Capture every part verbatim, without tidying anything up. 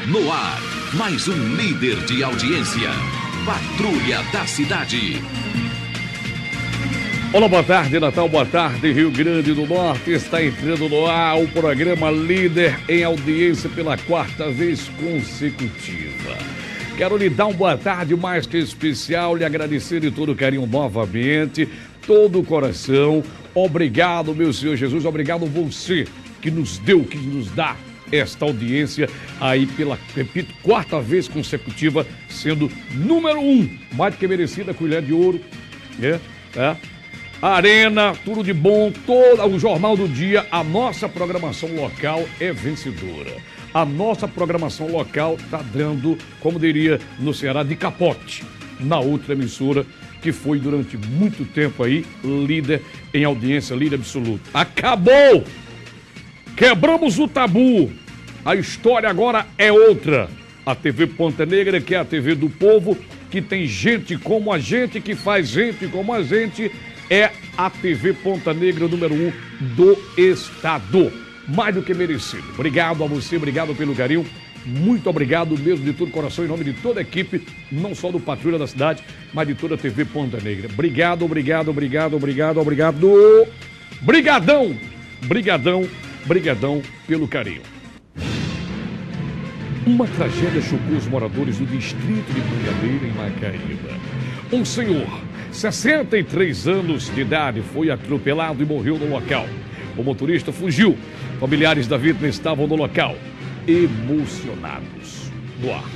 No ar, mais um líder de audiência. Patrulha da Cidade. Olá, boa tarde, Natal, boa tarde, Rio Grande do Norte. Está entrando no ar o programa Líder em Audiência pela quarta vez consecutiva. Quero lhe dar uma boa tarde mais que especial, lhe agradecer de todo carinho novamente, todo o coração. Obrigado, meu Senhor Jesus, obrigado você que nos deu, que nos dá esta audiência aí pela, repito, quarta vez consecutiva, sendo número um, mais do que merecida, colher de ouro, né? É. Arena, tudo de bom, todo o Jornal do Dia, a nossa programação local é vencedora. A nossa programação local está dando, como diria no Ceará, de capote na outra emissora, que foi durante muito tempo aí líder em audiência, líder absoluto. Acabou! Quebramos o tabu. A história agora é outra. A T V Ponta Negra, que é a T V do povo, que tem gente como a gente, que faz gente como a gente, é a T V Ponta Negra número um do estado. Mais do que merecido. Obrigado a você, obrigado pelo carinho. Muito obrigado mesmo de todo coração, em nome de toda a equipe, não só do Patrulha da Cidade, mas de toda a T V Ponta Negra. Obrigado, obrigado, obrigado, obrigado, obrigado. Brigadão, brigadão, brigadão pelo carinho. Uma tragédia chocou os moradores do distrito de Mangabeira, em Macaíba. Um senhor, sessenta e três anos de idade, foi atropelado e morreu no local. O motorista fugiu. Familiares da vítima estavam no local, emocionados. No ar.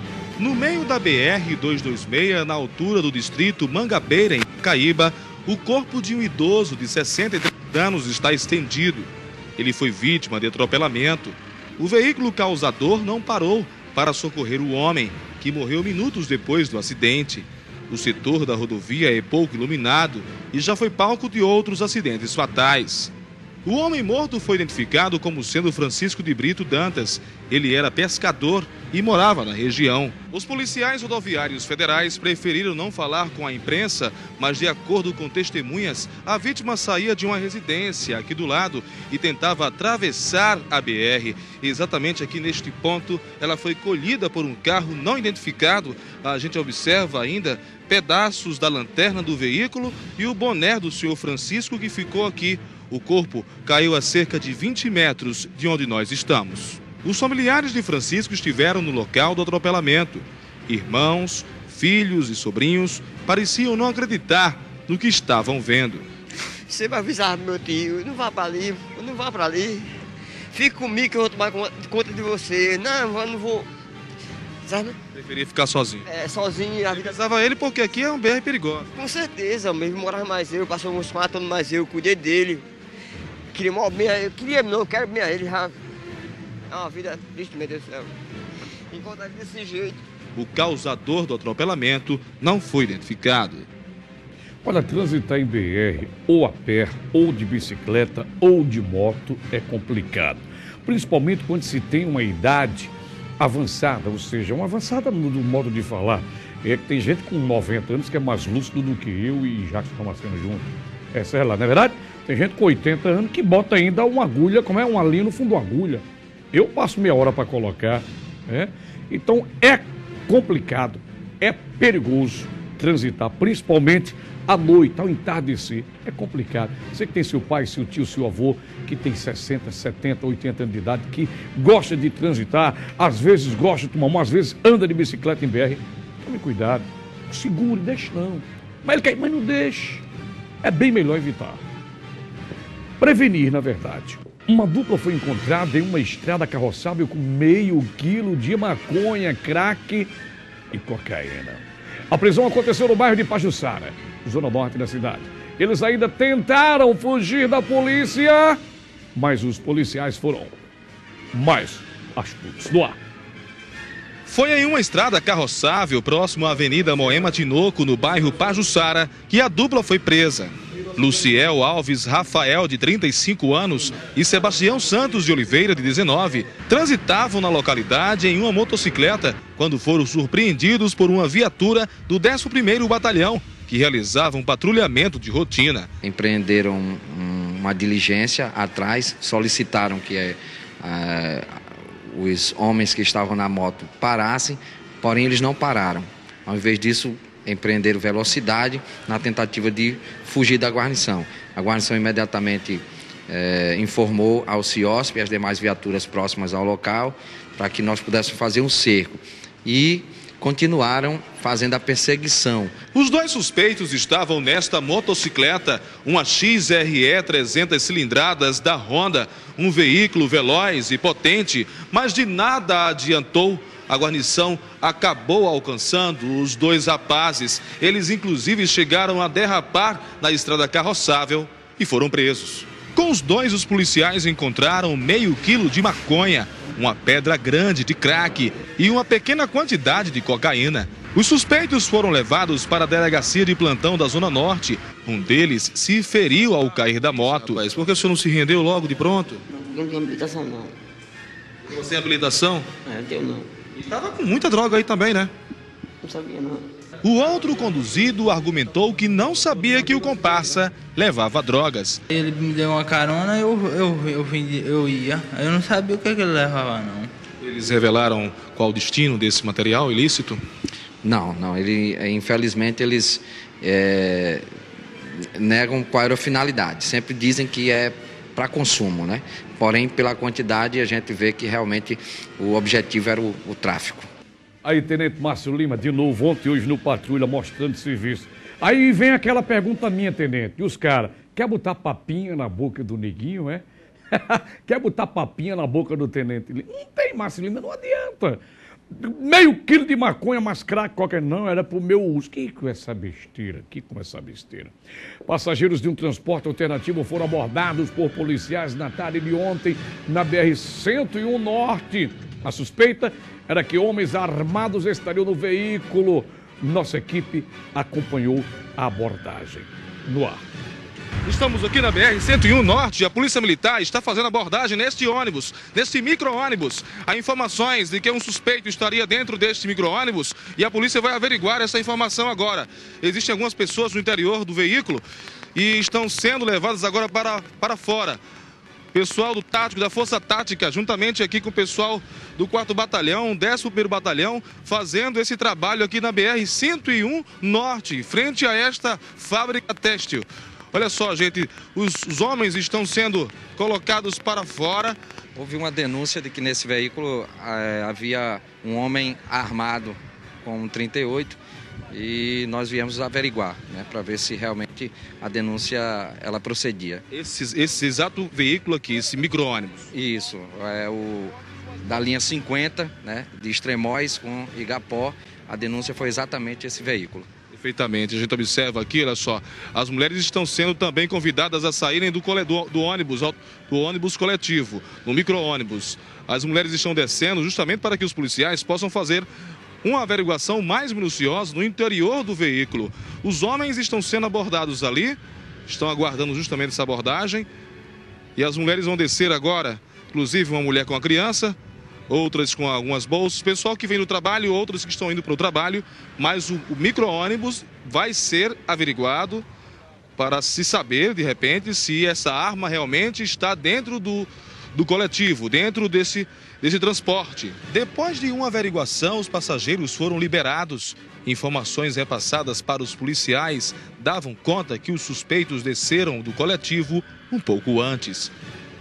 No meio da B R duzentos e vinte e seis, na altura do distrito Mangabeira, em Macaíba, o corpo de um idoso de sessenta e três anos está estendido. Ele foi vítima de atropelamento. O veículo causador não parou para socorrer o homem, que morreu minutos depois do acidente. O setor da rodovia é pouco iluminado e já foi palco de outros acidentes fatais. O homem morto foi identificado como sendo Francisco de Brito Dantas. Ele era pescador e morava na região. Os policiais rodoviários federais preferiram não falar com a imprensa, mas de acordo com testemunhas, a vítima saía de uma residência aqui do lado e tentava atravessar a B R. Exatamente aqui neste ponto, ela foi colhida por um carro não identificado. A gente observa ainda pedaços da lanterna do veículo e o boné do senhor Francisco, que ficou aqui. O corpo caiu a cerca de vinte metros de onde nós estamos. Os familiares de Francisco estiveram no local do atropelamento. Irmãos, filhos e sobrinhos pareciam não acreditar no que estavam vendo. Sempre avisava meu tio, não vá para ali, não vá para ali. Fique comigo que eu vou tomar conta de você. Não, eu não vou... Sabe? Preferia ficar sozinho. É, sozinho. A vida... Avisava ele porque aqui é um B R perigoso. Com certeza, mesmo morava mais eu, passou uns quatro anos mais eu, cuidei dele. Queria mal bem a ele, queria não, eu quero bem a ele. Já... É uma vida triste, meu Deus do céu. Enquanto ele desse jeito. O causador do atropelamento não foi identificado. Olha, transitar em B R, ou a pé, ou de bicicleta, ou de moto, é complicado. Principalmente quando se tem uma idade avançada, ou seja, uma avançada no, no modo de falar. É que tem gente com noventa anos que é mais lúcido do que eu e Jacques Damasceno junto. Essa é lá, não é verdade? Tem gente com oitenta anos que bota ainda uma agulha, como é uma linha no fundo da agulha. Eu passo meia hora para colocar, né? Então é complicado, é perigoso transitar, principalmente à noite, ao entardecer. É complicado. Você que tem seu pai, seu tio, seu avô, que tem sessenta, setenta, oitenta anos de idade, que gosta de transitar, às vezes gosta de tomar uma, às vezes anda de bicicleta em B R. Tome cuidado, segure, deixe não. Mas ele quer, mas não deixe. É bem melhor evitar. Prevenir, na verdade. Uma dupla foi encontrada em uma estrada carroçável com meio quilo de maconha, crack e cocaína. A prisão aconteceu no bairro de Pajuçara, zona norte da cidade. Eles ainda tentaram fugir da polícia, mas os policiais foram mais astutos. No ar. Foi em uma estrada carroçável próximo à Avenida Moema Tinoco, no bairro Pajuçara, que a dupla foi presa. Luciel Alves Rafael, de trinta e cinco anos, e Sebastião Santos de Oliveira, de dezenove, transitavam na localidade em uma motocicleta quando foram surpreendidos por uma viatura do décimo primeiro Batalhão, que realizava um patrulhamento de rotina. Empreenderam uma diligência atrás, solicitaram que é, é, os homens que estavam na moto parassem, porém eles não pararam. Ao invés disso, empreenderam velocidade na tentativa de fugir da guarnição. A guarnição imediatamente eh, informou ao CIOSP e as demais viaturas próximas ao local para que nós pudéssemos fazer um cerco. E continuaram fazendo a perseguição. Os dois suspeitos estavam nesta motocicleta, uma X R E trezentas cilindradas da Honda, um veículo veloz e potente, mas de nada adiantou. A guarnição acabou alcançando os dois rapazes. Eles inclusive chegaram a derrapar na estrada carroçável e foram presos. Com os dois, os policiais encontraram meio quilo de maconha, uma pedra grande de crack e uma pequena quantidade de cocaína. Os suspeitos foram levados para a delegacia de plantão da Zona Norte. Um deles se feriu ao cair da moto. Mas por que o senhor não se rendeu logo de pronto? Não tem habilitação, não. Você tem habilitação? É, eu não. E estava com muita droga aí também, né? Não sabia, não. O outro conduzido argumentou que não sabia que o comparsa levava drogas. Ele me deu uma carona e eu, eu, eu, vim, eu ia. Eu não sabia o que, que ele levava, não. Eles revelaram qual o destino desse material ilícito? Não, não. Ele, infelizmente, eles é, negam qual era a finalidade. Sempre dizem que é para consumo, né? Porém, pela quantidade, a gente vê que realmente o objetivo era o, o tráfico. Aí, Tenente Márcio Lima, de novo, ontem e hoje no Patrulha, mostrando serviço. Aí vem aquela pergunta minha, Tenente, e os caras, quer botar papinha na boca do neguinho, é? Quer botar papinha na boca do Tenente Lima? Não tem, Márcio Lima, não adianta. Meio quilo de maconha, mais crack, qualquer não, era pro meu uso. Que com essa besteira, que com essa besteira. Passageiros de um transporte alternativo foram abordados por policiais na tarde de ontem na B R cento e um Norte. A suspeita era que homens armados estariam no veículo. Nossa equipe acompanhou a abordagem. No ar. Estamos aqui na B R cento e um Norte. A Polícia Militar está fazendo abordagem neste ônibus, neste micro-ônibus. Há informações de que um suspeito estaria dentro deste micro-ônibus e a polícia vai averiguar essa informação agora. Existem algumas pessoas no interior do veículo e estão sendo levadas agora para, para fora. Pessoal do Tático, da Força Tática, juntamente aqui com o pessoal do quarto Batalhão, décimo primeiro Batalhão, fazendo esse trabalho aqui na B R cento e um Norte, frente a esta fábrica têxtil. Olha só, gente, os, os homens estão sendo colocados para fora. Houve uma denúncia de que nesse veículo eh, havia um homem armado com um trinta e oito e nós viemos averiguar, né, para ver se realmente a denúncia ela procedia. Esse, esse exato veículo aqui, esse micro-ônibus? Isso, é o da linha cinquenta, né, de Extremóis com Igapó, a denúncia foi exatamente esse veículo. Perfeitamente, a gente observa aqui, olha só, as mulheres estão sendo também convidadas a saírem do, do, do ônibus, do ônibus coletivo, no micro-ônibus. As mulheres estão descendo justamente para que os policiais possam fazer uma averiguação mais minuciosa no interior do veículo. Os homens estão sendo abordados ali, estão aguardando justamente essa abordagem, e as mulheres vão descer agora, inclusive uma mulher com a criança, outras com algumas bolsas, pessoal que vem do trabalho, outros que estão indo para o trabalho, mas o, o micro-ônibus vai ser averiguado para se saber, de repente, se essa arma realmente está dentro do, do coletivo, dentro desse, desse transporte. Depois de uma averiguação, os passageiros foram liberados. Informações repassadas para os policiais davam conta que os suspeitos desceram do coletivo um pouco antes.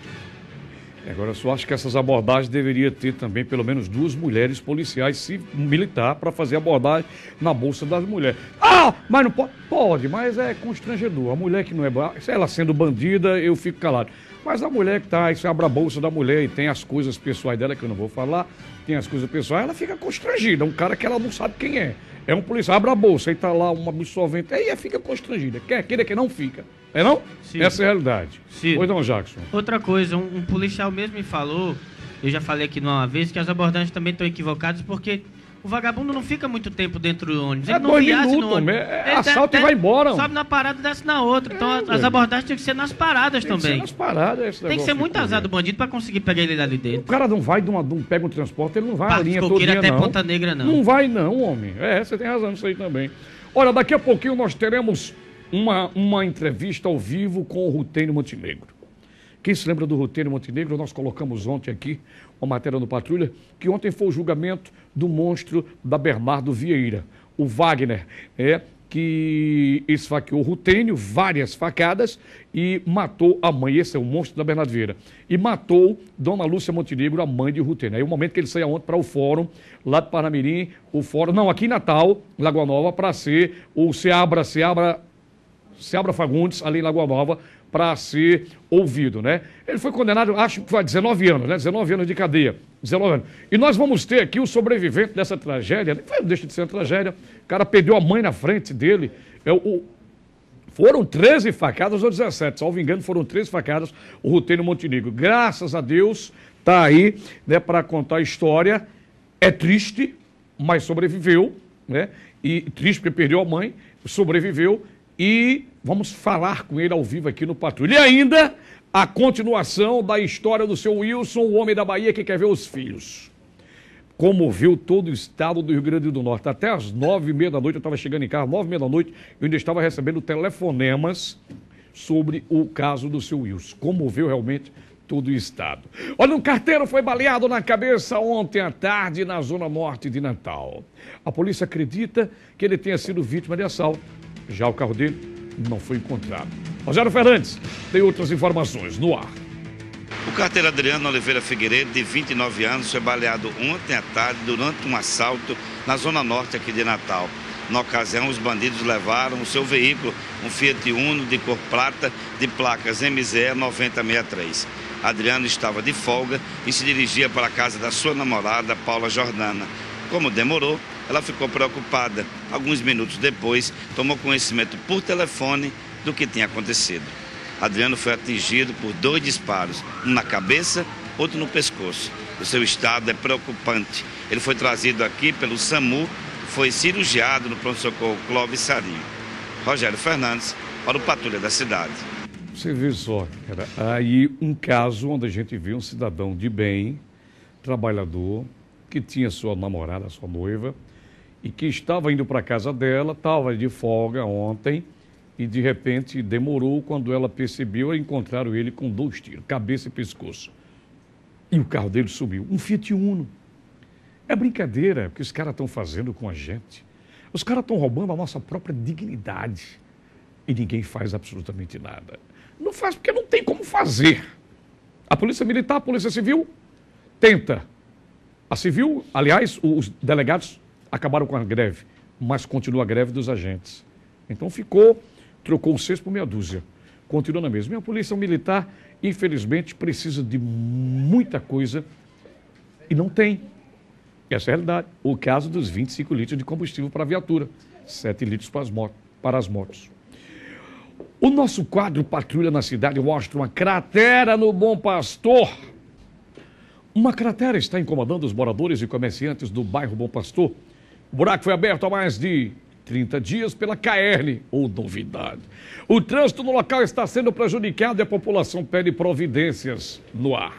Agora, eu só acho que essas abordagens deveriam ter também pelo menos duas mulheres policiais se militar para fazer abordagem na bolsa das mulheres. Ah, mas não pode? Pode, mas é constrangedor. A mulher que não é... Ela sendo bandida, eu fico calado. Mas a mulher que tá, você abre a bolsa da mulher e tem as coisas pessoais dela, que eu não vou falar, tem as coisas pessoais, ela fica constrangida. Um cara que ela não sabe quem é. É um policial, abre a bolsa e tá lá uma absorvente, aí ela fica constrangida. Quer queira que não fica. É não? Sim. Essa é a realidade. Sim. Pois não, Jackson. Outra coisa, um, um policial mesmo me falou, eu já falei aqui uma vez, que as abordagens também estão equivocadas, porque o vagabundo não fica muito tempo dentro do ônibus. Ele É não dois viaja minutos, no ônibus. é, Ele assalto de- e vai embora. Sobe na parada e desce na outra. Então É, as velho. abordagens tem que ser nas paradas Tem que ser também. nas paradas, esse Tem que negócio ser de muito correr. azar do bandido pra conseguir pegar ele ali O dentro. cara não vai, de uma, de um, pega um transporte, ele não vai a Parque linha de todo Coqueiro dia, até não. Ponta Negra, não. Não vai não, homem. É, você tem razão nisso aí também. Olha, daqui a pouquinho nós teremos uma, uma entrevista ao vivo com o Ruteiro Montenegro. Quem se lembra do Rutênio Montenegro, nós colocamos ontem aqui uma matéria no Patrulha, que ontem foi o julgamento do monstro da Bernardo Vieira, o Wagner, é, que esfaqueou o Rutênio, várias facadas, e matou a mãe. Esse é o monstro da Bernardo Vieira. E matou Dona Lúcia Montenegro, a mãe de Rutênio. Aí o momento que ele saia ontem para o fórum, lá de Parnamirim, o fórum, não, aqui em Natal, Lagoa Nova, para ser o Seabra, Seabra, Seabra Fagundes, ali em Lagoa Nova, para ser ouvido, né? Ele foi condenado, acho que foi a dezenove anos, né? dezenove anos de cadeia. dezenove anos. E nós vamos ter aqui o sobrevivente dessa tragédia, não deixa de ser uma tragédia, o cara perdeu a mãe na frente dele, é, o, foram treze facadas ou dezessete, salvo engano, foram treze facadas, o Rutênio Montenegro. Graças a Deus, tá aí, né, para contar a história. É triste, mas sobreviveu, né? E triste porque perdeu a mãe, sobreviveu. E vamos falar com ele ao vivo aqui no Patrulha. E ainda a continuação da história do seu Wilson, o homem da Bahia que quer ver os filhos. Comoveu todo o estado do Rio Grande do Norte. Até às nove e meia da noite, eu estava chegando em casa, nove e meia da noite, eu ainda estava recebendo telefonemas sobre o caso do seu Wilson. Comoveu realmente todo o estado. Olha, um carteiro foi baleado na cabeça ontem à tarde na zona norte de Natal. A polícia acredita que ele tenha sido vítima de assalto. Já o carro dele não foi encontrado. Rogério Fernandes tem outras informações no ar. O carteiro Adriano Oliveira Figueiredo, de vinte e nove anos, foi baleado ontem à tarde durante um assalto na zona norte aqui de Natal. Na ocasião, os bandidos levaram o seu veículo, um Fiat Uno de cor prata, de placas M Z E nove zero seis três. Adriano estava de folga e se dirigia para a casa da sua namorada, Paula Jordana. Como demorou, ela ficou preocupada. Alguns minutos depois, tomou conhecimento por telefone do que tinha acontecido. Adriano foi atingido por dois disparos, um na cabeça, outro no pescoço. O seu estado é preocupante. Ele foi trazido aqui pelo SAMU, foi cirurgiado no pronto-socorro Clóvis Sarinho. Rogério Fernandes, para o Patrulha da Cidade. Você vê só, cara, aí um caso onde a gente viu um cidadão de bem, trabalhador, que tinha sua namorada, sua noiva, e que estava indo para a casa dela, estava de folga ontem, e de repente demorou, quando ela percebeu, encontraram ele com dois tiros, cabeça e pescoço. E o carro dele sumiu, um Fiat Uno. É brincadeira que os caras estão fazendo com a gente. Os caras estão roubando a nossa própria dignidade. E ninguém faz absolutamente nada. Não faz porque não tem como fazer. A Polícia Militar, a Polícia Civil, tenta. A Civil, aliás, os delegados acabaram com a greve, mas continua a greve dos agentes. Então ficou, trocou um seis por meia dúzia. Continua na mesma. E a Polícia Militar, infelizmente, precisa de muita coisa e não tem. Essa é a realidade. O caso dos vinte e cinco litros de combustível para a viatura, sete litros para as motos. Para as motos. O nosso quadro Patrulha na Cidade mostra uma cratera no Bom Pastor. Uma cratera está incomodando os moradores e comerciantes do bairro Bom Pastor. O buraco foi aberto há mais de trinta dias pela C A E R N, ou novidade. O trânsito no local está sendo prejudicado e a população pede providências no ar.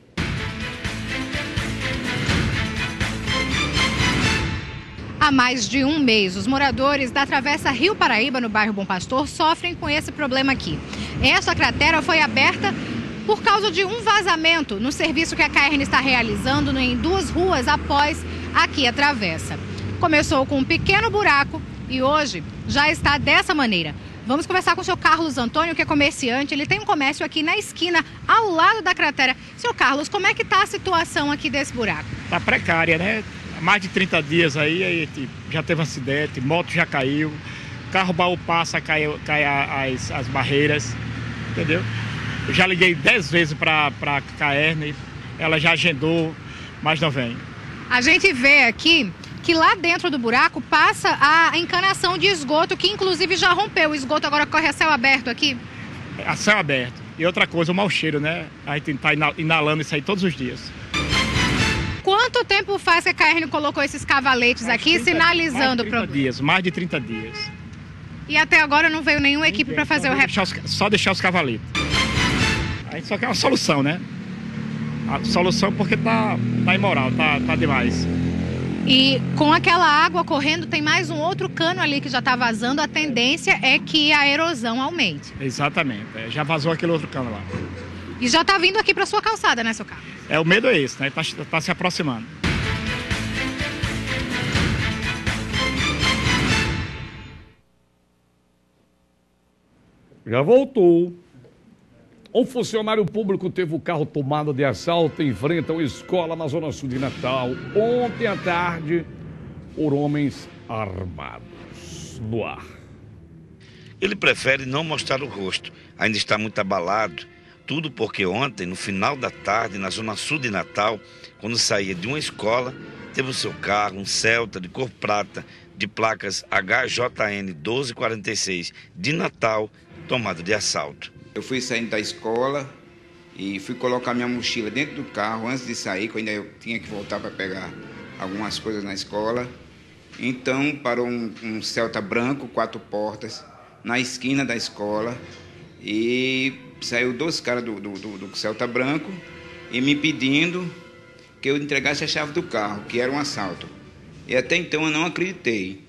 Há mais de um mês, os moradores da Travessa Rio Paraíba, no bairro Bom Pastor, sofrem com esse problema aqui. Essa cratera foi aberta por causa de um vazamento no serviço que a C A E R N está realizando em duas ruas após aqui a travessa. Começou com um pequeno buraco e hoje já está dessa maneira. Vamos conversar com o senhor Carlos Antônio, que é comerciante. Ele tem um comércio aqui na esquina, ao lado da cratera. Senhor Carlos, como é que está a situação aqui desse buraco? Está precária, né? Mais de trinta dias aí, aí já teve um acidente, moto já caiu, carro baú passa, cai, cai as, as barreiras, entendeu? Eu já liguei dez vezes para a C A E R N, ela já agendou, mas não vem. A gente vê aqui que lá dentro do buraco passa a encanação de esgoto, que inclusive já rompeu. O esgoto agora corre a céu aberto aqui? A céu aberto. E outra coisa, o mau cheiro, né? A gente está inalando isso aí todos os dias. Quanto tempo faz que a C A E R N colocou esses cavaletes mais aqui, trinta, sinalizando o problema? Dias, mais de trinta dias. E até agora não veio nenhuma equipe para fazer o reparo? Só deixar os cavaletes. A gente só quer uma solução, né? A solução porque tá, tá imoral, tá, tá demais. E com aquela água correndo, tem mais um outro cano ali que já está vazando. A tendência é que a erosão aumente. Exatamente. Já vazou aquele outro cano lá. E já está vindo aqui para sua calçada, né, seu carro? É, o medo é esse, né? Está tá se aproximando. Já voltou. Um funcionário público teve o carro tomado de assalto em frente a uma escola na zona sul de Natal, ontem à tarde, por homens armados. No ar. Ele prefere não mostrar o rosto, ainda está muito abalado. Tudo porque ontem, no final da tarde, na zona sul de Natal, quando saía de uma escola, teve o seu carro, um Celta de cor prata, de placas H J N doze quarenta e seis, de Natal, tomado de assalto. Eu fui saindo da escola e fui colocar minha mochila dentro do carro antes de sair, que eu ainda eu tinha que voltar para pegar algumas coisas na escola. Então parou um, um Celta branco, quatro portas, na esquina da escola, e saiu dois caras do, do, do, do Celta branco e me pedindo que eu entregasse a chave do carro, que era um assalto. E até então eu não acreditei.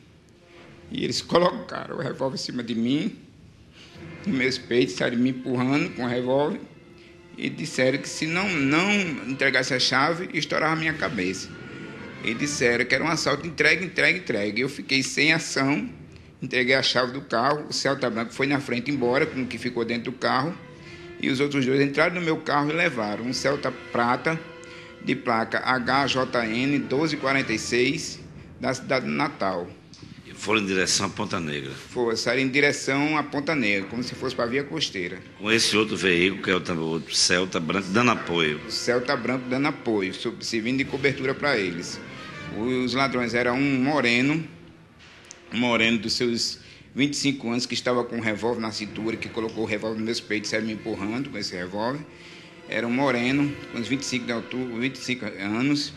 E eles colocaram o revólver em cima de mim, nos meus peitos, saíram me empurrando com o revólver e disseram que se não, não entregasse a chave, estourava a minha cabeça. E disseram que era um assalto, entregue, entregue, entregue. Eu fiquei sem ação, entreguei a chave do carro, o Celta branco foi na frente embora, com o que ficou dentro do carro, e os outros dois entraram no meu carro e levaram um Celta prata de placa H J N doze quarenta e seis da cidade de Natal. Foram em direção à Ponta Negra. Foi, saíram em direção à Ponta Negra, como se fosse para a via costeira. Com esse outro veículo, que é o outro Celta branco, dando apoio. O Celta branco dando apoio, servindo de cobertura para eles. Os ladrões eram um moreno, um moreno dos seus vinte e cinco anos, que estava com um revólver na cintura, que colocou o revólver nos meus peitos e saiu me empurrando com esse revólver. Era um moreno, com uns vinte e cinco de altura, vinte e cinco anos,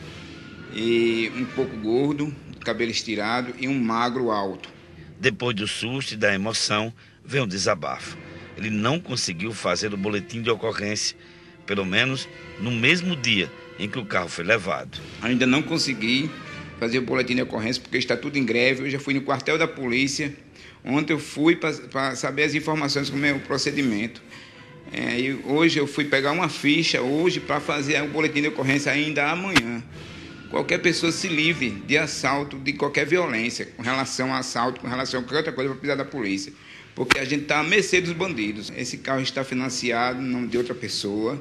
e um pouco gordo, cabelo estirado e um magro alto. Depois do susto e da emoção, veio um desabafo. Ele não conseguiu fazer o boletim de ocorrência, pelo menos no mesmo dia em que o carro foi levado. Ainda não consegui fazer o boletim de ocorrência porque está tudo em greve. Eu já fui no quartel da polícia. Ontem eu fui para saber as informações como é o procedimento. É, e hoje eu fui pegar uma ficha hoje para fazer o boletim de ocorrência ainda amanhã. Qualquer pessoa se livre de assalto, de qualquer violência, com relação a assalto, com relação a qualquer outra coisa, para precisar da polícia. Porque a gente está à mercê dos bandidos. Esse carro está financiado no nome de outra pessoa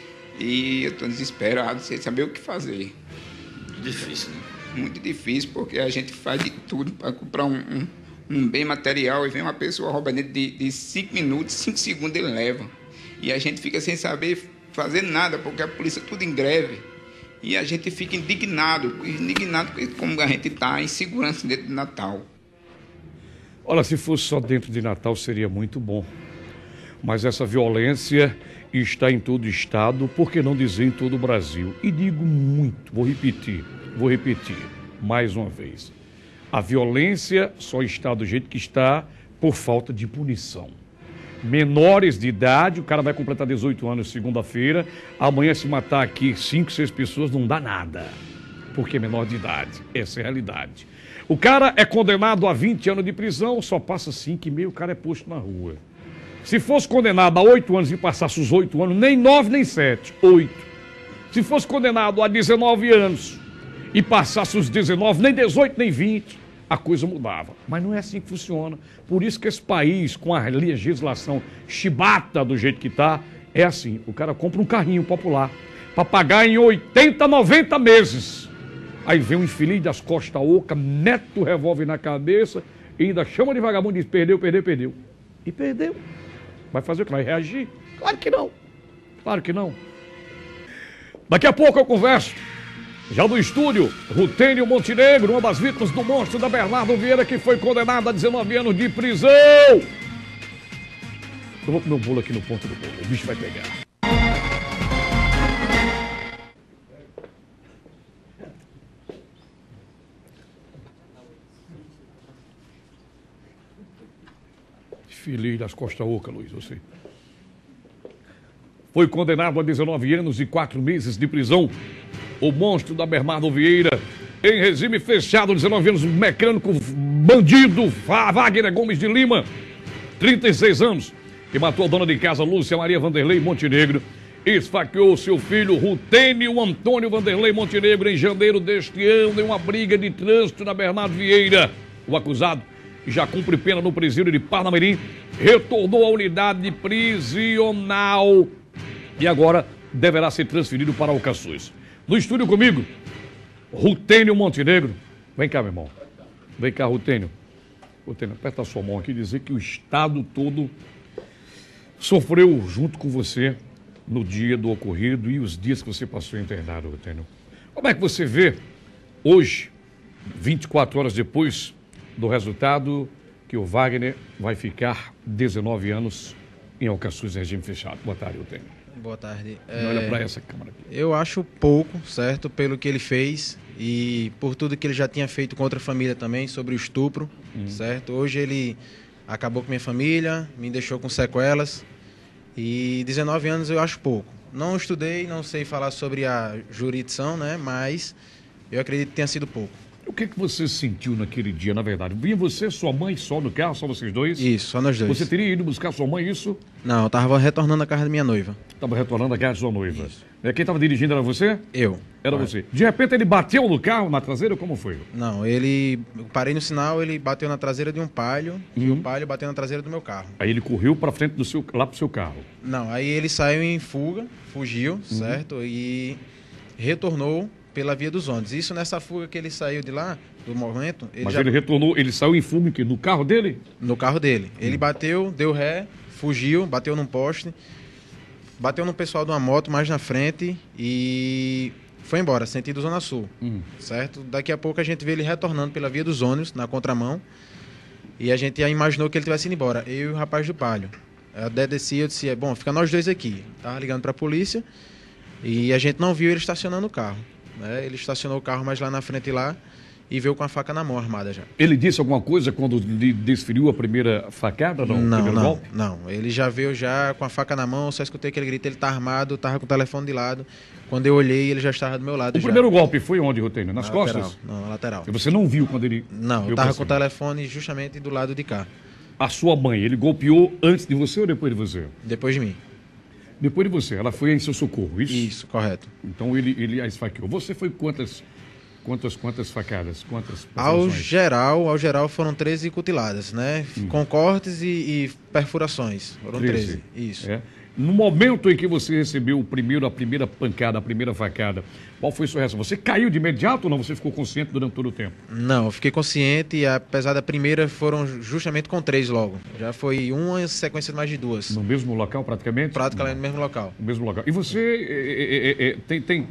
e eu estou desesperado, sem saber o que fazer. Muito difícil, né? Muito difícil, porque a gente faz de tudo para comprar um, um, um bem material e vem uma pessoa rouba dentro de, de cinco minutos, cinco segundos ele leva. E a gente fica sem saber fazer nada, porque a polícia tudo em greve. E a gente fica indignado, indignado como a gente está em segurança dentro de Natal. Olha, se fosse só dentro de Natal seria muito bom. Mas essa violência está em todo o estado, por que não dizer em todo o Brasil? E digo muito, vou repetir, vou repetir mais uma vez. A violência só está do jeito que está por falta de punição. Menores de idade, o cara vai completar dezoito anos segunda-feira, amanhã se matar aqui cinco, seis pessoas não dá nada, porque é menor de idade, essa é a realidade. O cara é condenado a vinte anos de prisão, só passa cinco e meio, o cara é posto na rua. Se fosse condenado a oito anos e passasse os oito anos, nem nove nem sete, oito. Se fosse condenado a dezenove anos e passasse os dezenove, nem dezoito nem vinte, a coisa mudava. Mas não é assim que funciona. Por isso que esse país, com a legislação chibata do jeito que está, é assim. O cara compra um carrinho popular para pagar em oitenta, noventa meses. Aí vem um infeliz das costas ocas, mete o revólver na cabeça e ainda chama de vagabundo e diz, perdeu, perdeu, perdeu. E perdeu. Vai fazer o que? Vai reagir? Claro que não. Claro que não. Daqui a pouco eu converso. Já no estúdio, Rutênio Montenegro, uma das vítimas do monstro da Bernardo Vieira, que foi condenado a dezenove anos de prisão. Eu vou comer um bolo aqui no ponto do bolo, o bicho vai pegar. Filho das Costas Oca, Luiz, você. Foi condenado a dezenove anos e quatro meses de prisão. O monstro da Bernardo Vieira, em regime fechado, dezenove anos, mecânico bandido, Wagner Gomes de Lima, trinta e seis anos, que matou a dona de casa Lúcia Maria Vanderlei Montenegro esfaqueou seu filho Rutênio Antônio Vanderlei Montenegro em janeiro deste ano em uma briga de trânsito na Bernardo Vieira. O acusado já cumpre pena no presídio de Parnamirim, retornou à unidade prisional e agora deverá ser transferido para Alcaçuz. No estúdio comigo, Rutênio Montenegro. Vem cá, meu irmão. Vem cá, Rutênio. Rutênio, aperta a sua mão aqui e dizer que o estado todo sofreu junto com você no dia do ocorrido e os dias que você passou internado, Rutênio. Como é que você vê hoje, vinte e quatro horas depois do resultado, que o Wagner vai ficar dezenove anos em Alcaçuz, em regime fechado? Boa tarde, Rutênio. Boa tarde. É... Olha para essa câmera aqui. Eu acho pouco, certo, pelo que ele fez e por tudo que ele já tinha feito contra a família também, sobre o estupro, hum. certo? Hoje ele acabou com minha família, me deixou com sequelas e dezenove anos eu acho pouco. Não estudei, não sei falar sobre a jurisdição, né, mas eu acredito que tenha sido pouco. O que, que você sentiu naquele dia, na verdade? Vinha você, sua mãe, só no carro, só vocês dois? Isso, só nós dois. Você teria ido buscar sua mãe, isso? Não, eu estava retornando à casa da minha noiva. Estava retornando à casa da sua noiva. Isso. Quem estava dirigindo era você? Eu. Era Vai. você. De repente ele bateu no carro, na traseira, como foi? Não, ele... Eu parei no sinal, ele bateu na traseira de um Palio, uhum. e o Palio bateu na traseira do meu carro. Aí ele correu para frente do seu, lá pro seu carro? Não, aí ele saiu em fuga, fugiu, uhum. certo? E retornou pela via dos ônibus. Isso nessa fuga que ele saiu de lá, do momento... Ele Mas já... ele retornou, ele saiu em fuga aqui, no carro dele? No carro dele. Hum. Ele bateu, deu ré, fugiu, bateu num poste, bateu no pessoal de uma moto mais na frente e foi embora, sentido Zona Sul, hum. certo? Daqui a pouco a gente vê ele retornando pela via dos ônibus, na contramão, e a gente já imaginou que ele tivesse ido embora, eu e o rapaz do Palio. Eu até desci, eu disse, bom, fica nós dois aqui. Tava ligando para a polícia e a gente não viu ele estacionando o carro. Né? Ele estacionou o carro mais lá na frente lá e veio com a faca na mão, armada já. Ele disse alguma coisa quando lhe desferiu a primeira facada? Não, não, não, golpe? não. Ele já veio já com a faca na mão, só escutei aquele grito, ele tá armado, tava com o telefone de lado. Quando eu olhei, ele já estava do meu lado. O já. primeiro golpe foi onde, Rutênio? Nas na costas? Lateral. Não, na lateral. E você não viu quando ele... Não, eu tava com o telefone justamente do lado de cá. A sua mãe, ele golpeou antes de você ou depois de você? Depois de mim. Depois de você, ela foi em seu socorro, isso? Isso, correto. Então ele, ele a esfaqueou. Você foi quantas, quantas, quantas facadas? Quantas ao geral, ao geral foram treze cutiladas, né? Hum. Com cortes e, e perfurações. Foram treze. treze. Isso. É. No momento em que você recebeu o primeiro, a primeira pancada, a primeira facada, qual foi a sua reação? Você caiu de imediato ou não? Você ficou consciente durante todo o tempo? Não, eu fiquei consciente e apesar da primeira foram justamente com três logo. Já foi uma sequência de mais de duas. No mesmo local praticamente? Praticamente no mesmo local. No mesmo local. E você é, é, é, tem... tem...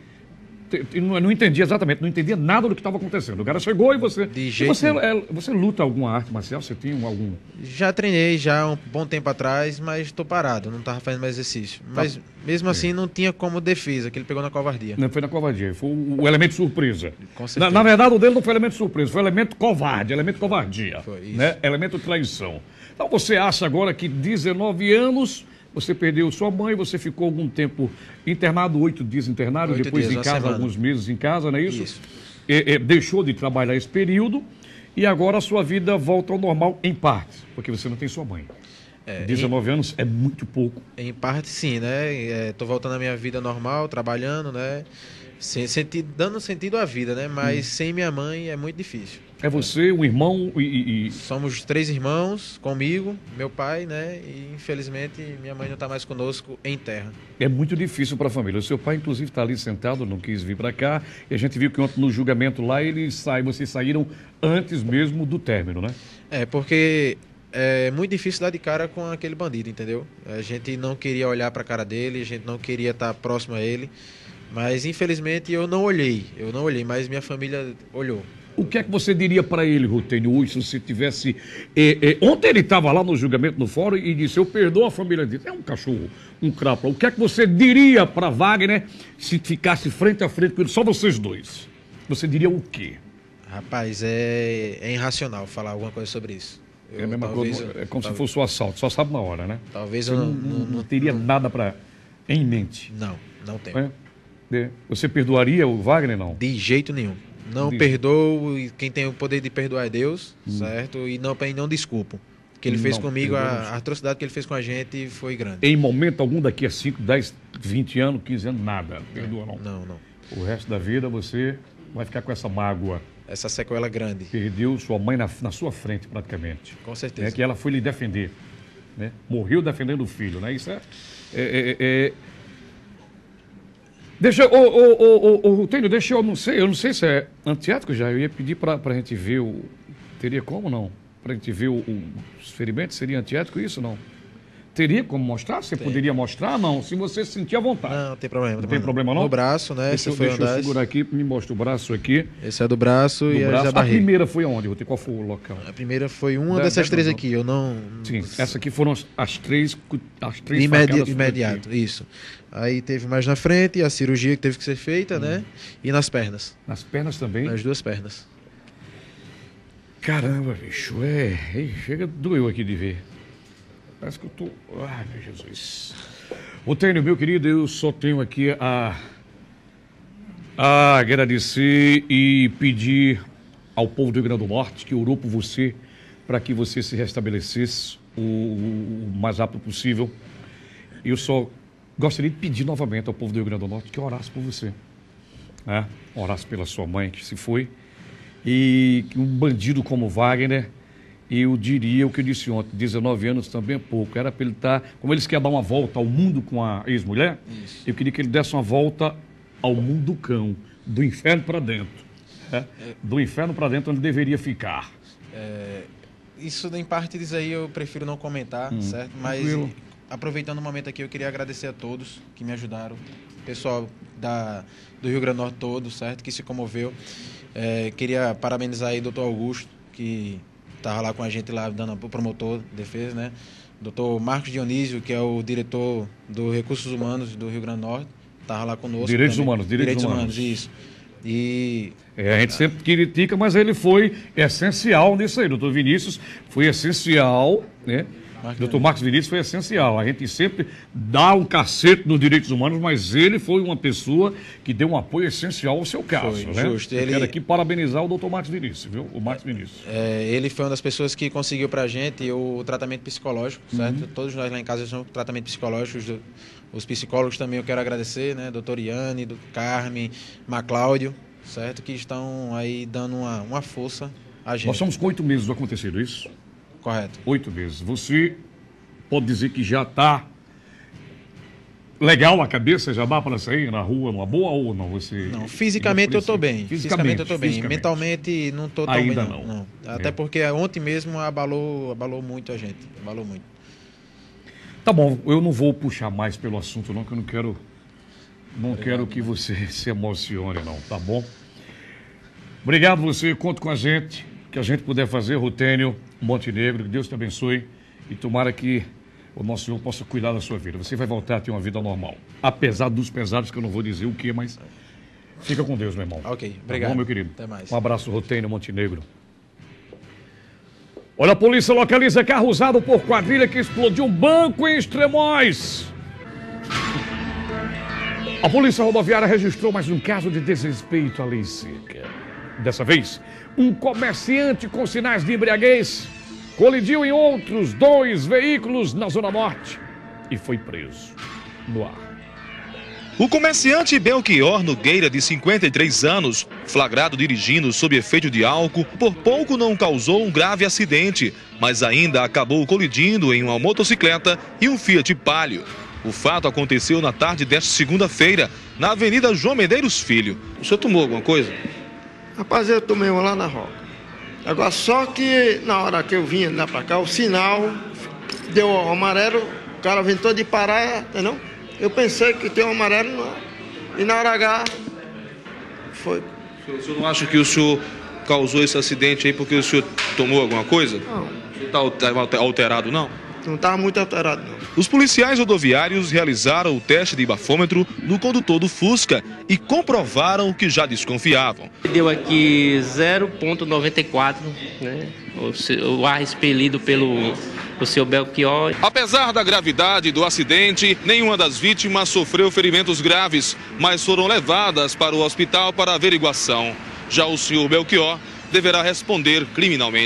Não, não entendi exatamente, não entendia nada do que estava acontecendo. O cara chegou e você... De jeito e você, é, você luta alguma arte marcial? Você tem algum... Já treinei já um bom tempo atrás, mas estou parado, não estava fazendo mais exercício. Mas tá. mesmo assim não tinha como defesa, que ele pegou na covardia. Não foi na covardia, foi o, o elemento surpresa. Com certeza. Na, na verdade o dele não foi elemento surpresa, foi elemento covarde, elemento covardia. Foi isso. Né? Elemento traição. Então você acha agora que dezenove anos... Você perdeu sua mãe, você ficou algum tempo internado, oito dias internado, oito depois dias, em casa, alguns meses em casa, não é isso? Isso. E, e, deixou de trabalhar esse período e agora a sua vida volta ao normal em parte, porque você não tem sua mãe. É, dezenove em, anos é muito pouco. Em parte sim, né? Estou é, voltando à minha vida normal, trabalhando, né? Sem, sentido, dando sentido à vida, né? Mas hum. sem minha mãe é muito difícil. É você, um irmão e, e... Somos três irmãos comigo, meu pai, né? E infelizmente minha mãe não está mais conosco em terra. É muito difícil para a família. O seu pai, inclusive, está ali sentado, não quis vir para cá. E a gente viu que ontem no julgamento lá, eles saíram, vocês saíram antes mesmo do término, né? É, porque é muito difícil dar de cara com aquele bandido, entendeu? A gente não queria olhar para a cara dele, a gente não queria estar próximo a ele. Mas infelizmente eu não olhei, eu não olhei, mas minha família olhou. O que é que você diria para ele, Rutênio, hoje, se você tivesse... É, é, ontem ele estava lá no julgamento no fórum e disse, eu perdoo a família dele. É um cachorro, um crápula. O que é que você diria para Wagner se ficasse frente a frente com ele, só vocês dois? Você diria o quê? Rapaz, é, é irracional falar alguma coisa sobre isso. Eu, é a mesma coisa, eu, é como talvez, se fosse o assalto, só sabe na hora, né? Talvez você eu não, não, não, não teria não, nada para em mente. Não, não tenho. É? É. Você perdoaria o Wagner, não? De jeito nenhum. Não De... perdoo, quem tem o poder de perdoar é Deus, hum. certo? E não, não desculpo. que ele fez Não, comigo, a, perdoamos. a atrocidade que ele fez com a gente foi grande. Em momento algum, daqui a cinco, dez, vinte anos, quinze anos, nada. Perdoa, não. Não, não. O resto da vida você vai ficar com essa mágoa. Essa sequela grande. Perdeu sua mãe na, na sua frente, praticamente. Com certeza. É que ela foi lhe defender. Né? Morreu defendendo o filho, né? Isso é... é, é, é... Deixa eu... Ô, ô, ô, ô, Tênio, deixa eu... Não sei, eu não sei se é antiético já. Eu ia pedir pra, pra gente ver o... Teria como, não? Pra gente ver o, o, os ferimentos, seria antiético isso, não? Teria como mostrar? Você tem. Poderia mostrar? Não, se você se sentir à vontade. Não, não tem problema. Não tem problema, não? No braço, né? Deixa, Esse eu, foi deixa eu segurar aqui, me mostra o braço aqui. Esse é do braço do e braço. a da A primeira foi aonde? Qual foi o local? A primeira foi uma Da, dessas da, três não. aqui. Eu não... Sim, essas aqui foram as, as três, as três Imedi facadas imediato, aqui. isso. Aí teve mais na frente, a cirurgia que teve que ser feita, hum. né? E nas pernas. Nas pernas também? Nas duas pernas. Caramba, bicho, é... Ei, chega, doeu aqui de ver. Parece que eu tô... Ai, meu Jesus. Ô, Tênio, meu querido, eu só tenho aqui a... a agradecer e pedir ao povo do Rio Grande do Norte que orou por você para que você se restabelecesse o, o mais rápido possível. Eu só gostaria de pedir novamente ao povo do Rio Grande do Norte que orasse por você. Né? Orasse pela sua mãe que se foi. E um bandido como Wagner, eu diria o que eu disse ontem, dezenove anos também é pouco. Era para ele estar, como eles querem dar uma volta ao mundo com a ex-mulher, eu queria que ele desse uma volta ao mundo do cão, do inferno para dentro. Né? É. Do inferno para dentro onde deveria ficar. É, isso em parte disso aí eu prefiro não comentar, hum, certo? Mas tranquilo. Aproveitando o momento aqui, eu queria agradecer a todos que me ajudaram. Pessoal da, do Rio Grande do Norte todo, certo? Que se comoveu. É, queria parabenizar aí o doutor Augusto, que estava lá com a gente lá, dando o promotor de defesa, né? doutor Marcos Dionísio, que é o diretor do Recursos Humanos do Rio Grande do Norte, estava lá conosco. Direitos também. Humanos, Direitos, direitos Humanos. Humanos, isso. E... É, a gente sempre critica, mas ele foi essencial nisso aí. doutor Vinícius foi essencial, né? doutor Marcos Vinícius foi essencial. A gente sempre dá um cacete nos direitos humanos, mas ele foi uma pessoa que deu um apoio essencial ao seu caso. Foi, né? justo. Eu ele... quero aqui parabenizar o doutor Marcos Vinícius, viu? O Marcos Vinícius. É, ele foi uma das pessoas que conseguiu pra gente o tratamento psicológico, certo? Uhum. Todos nós lá em casa temos tratamento psicológico. Os psicólogos também eu quero agradecer, né? doutor Iane, doutor Carme, Macláudio, certo? Que estão aí dando uma, uma força a gente. Nós estamos com oito meses do acontecido, isso? Correto. Oito meses. Você pode dizer que já está legal a cabeça, já dá para sair na rua numa boa ou não? Você não, fisicamente eu estou bem. Fisicamente, fisicamente eu estou bem. Mentalmente não estou tão Ainda bem. Não. não. não. Até é. porque ontem mesmo abalou, abalou muito a gente. Abalou muito. Tá bom, eu não vou puxar mais pelo assunto não, que eu não quero, não Obrigado, quero que você se emocione não, tá bom? Obrigado você, conta com a gente, que a gente puder fazer, Rutênio Montenegro, que Deus te abençoe e tomara que o nosso Senhor possa cuidar da sua vida. Você vai voltar a ter uma vida normal, apesar dos pesares, que eu não vou dizer o que, mas fica com Deus, meu irmão. Ok, obrigado. Tá bom, meu querido? Até mais. Um abraço, Rutênio Montenegro. Olha, a polícia localiza carro usado por quadrilha que explodiu um banco em Extremóis. A polícia rodoviária registrou mais um caso de desrespeito à lei seca. Dessa vez, um comerciante com sinais de embriaguez colidiu em outros dois veículos na Zona Norte e foi preso no ar. O comerciante Belchior Nogueira, de cinquenta e três anos, flagrado dirigindo sob efeito de álcool, por pouco não causou um grave acidente, mas ainda acabou colidindo em uma motocicleta e um Fiat Palio. O fato aconteceu na tarde desta segunda-feira, na Avenida João Medeiros Filho. O senhor tomou alguma coisa? Rapaz, eu tomei uma lá na roca. Agora, só que na hora que eu vinha lá pra cá, o sinal deu o amarelo, o cara ventou de parar, entendeu? Eu pensei que tem um amarelo e na hora H foi. O senhor não acha que o senhor causou esse acidente aí porque o senhor tomou alguma coisa? Não. O senhor está alterado, não? Não estava muito alterado, não. Os policiais rodoviários realizaram o teste de bafômetro no condutor do Fusca e comprovaram o que já desconfiavam. Deu aqui zero vírgula noventa e quatro, né? O, o ar expelido pelo o seu Belchior. Apesar da gravidade do acidente, nenhuma das vítimas sofreu ferimentos graves, mas foram levadas para o hospital para averiguação. Já o senhor Belchior deverá responder criminalmente.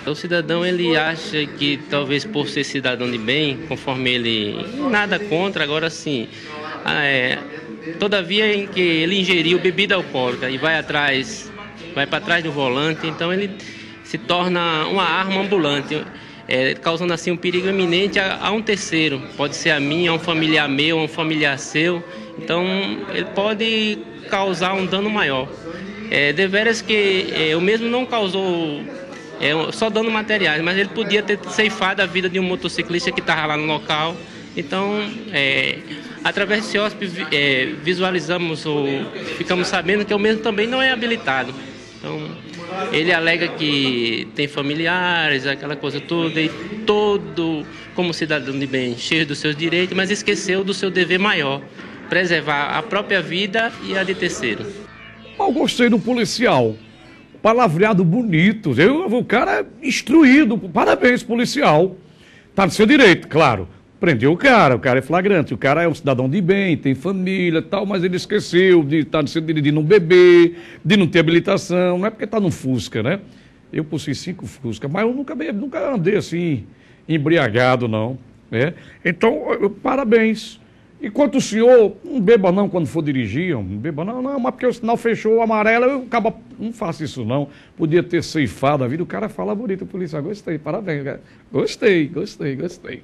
O cidadão, ele acha que talvez por ser cidadão de bem, conforme ele, nada contra, agora sim, é, todavia em que ele ingeriu bebida alcoólica e vai atrás, vai para trás do volante, então ele se torna uma arma ambulante, é, causando assim um perigo iminente a, a um terceiro, pode ser a mim, a um familiar meu, a um familiar seu, então ele pode causar um dano maior. É, deveras que é, o mesmo não causou é, só dano materiais, mas ele podia ter ceifado a vida de um motociclista que estava lá no local. Então, é, através desse O S P, é, visualizamos ou ficamos sabendo que o mesmo também não é habilitado. Então, ele alega que tem familiares, aquela coisa toda, e todo, como cidadão de bem, cheio dos seus direitos, mas esqueceu do seu dever maior, preservar a própria vida e a de terceiro. Eu gostei do policial. Palavreado bonito. Eu, o cara é instruído. Parabéns, policial. Tá no seu direito, claro. Prendeu o cara, o cara é flagrante. O cara é um cidadão de bem, tem família e tal, mas ele esqueceu de estar no seu direito de não beber, de não ter habilitação. Não é porque tá no Fusca, né? Eu possui cinco Fusca, mas eu nunca, nunca andei assim, embriagado, não. Né? Então, eu, parabéns. Enquanto o senhor, não beba não quando for dirigir, não beba não, não, mas porque o sinal fechou o amarelo, eu acabo, não faço isso não. Podia ter ceifado a vida, o cara fala bonito, polícia, gostei, parabéns, cara. Gostei, gostei, gostei.